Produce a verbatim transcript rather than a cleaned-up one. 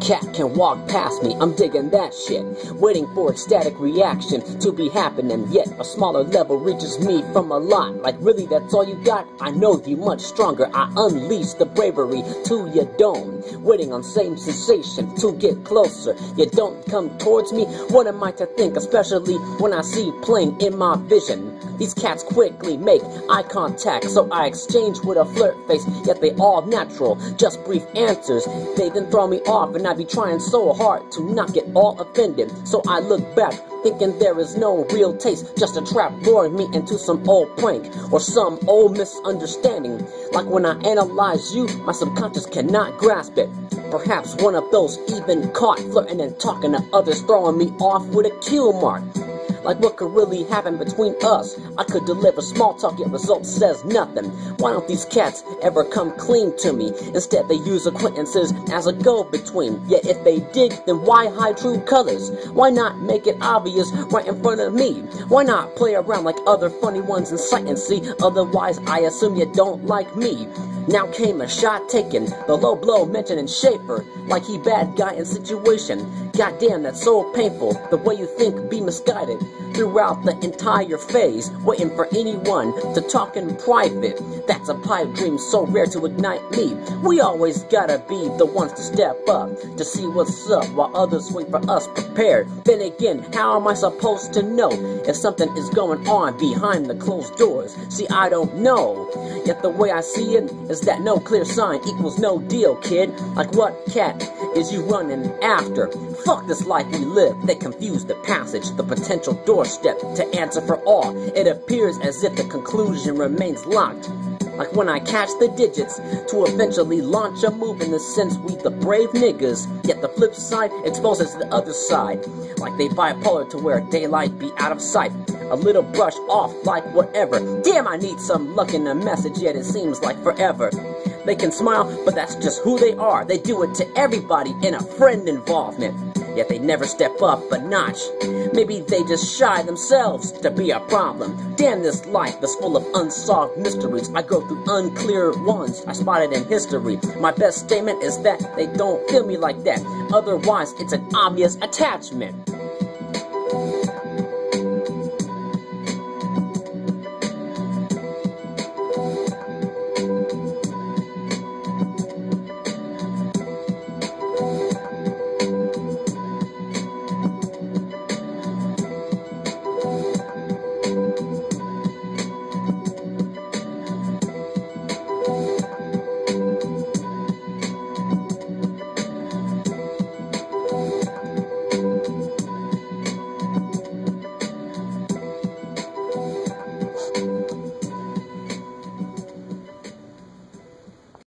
cat can walk past me, I'm digging that shit. Waiting for ecstatic reaction to be happening, yet a smaller level reaches me from a lot. Like really, that's all you got? I know you much stronger. I unleash the bravery to your dome, waiting on same sensation to get closer. You don't come towards me, what am I to think? Especially when I see plain in my vision. These cats quickly make eye contact, so I exchange with a flirt face, yet they all natural, just brief answers. They then throw me off, and I be trying so hard to not get all offended. So I look back, thinking there is no real taste, just a trap luring me into some old prank or some old misunderstanding. Like when I analyze you, my subconscious cannot grasp it. Perhaps one of those even caught flirting and talking to others, throwing me off with a kill mark. Like what could really happen between us? I could deliver small talk, yet results says nothing. Why don't these cats ever come clean to me? Instead they use acquaintances as a go-between. Yet if they did, then why hide true colors? Why not make it obvious right in front of me? Why not play around like other funny ones in sight and see? Otherwise I assume you don't like me. Now came a shot taken, the low blow mentioning Schaefer, like he bad guy in situation. Goddamn, that's so painful, the way you think be misguided. Throughout the entire phase, waiting for anyone to talk in private. That's a pipe dream so rare to ignite me. We always gotta be the ones to step up, to see what's up while others wait for us prepared. Then again, how am I supposed to know if something is going on behind the closed doors? See, I don't know. Yet the way I see it is that no clear sign equals no deal, kid. Like what cat is you running after? Fuck this life we live. They confuse the passage, the potential doorstep to answer for all. It appears as if the conclusion remains locked. Like when I catch the digits to eventually launch a move, in the sense we the brave niggas, yet the flip side exposes the other side. Like they bipolar to where daylight be out of sight. A little brush off like whatever. Damn, I need some luck in the message, yet it seems like forever. They can smile, but that's just who they are. They do it to everybody in a friend involvement. Yet they never step up a notch. Maybe they just shy themselves to be a problem. Damn, this life is full of unsolved mysteries. I go through unclear ones I spotted in history. My best statement is that they don't feel me like that. Otherwise, it's an obvious attachment.